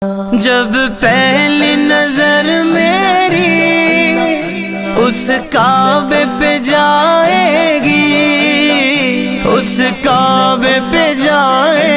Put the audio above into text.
जब पहली नजर मेरी उस काबे पे जाएगी, उस काबे पे जाए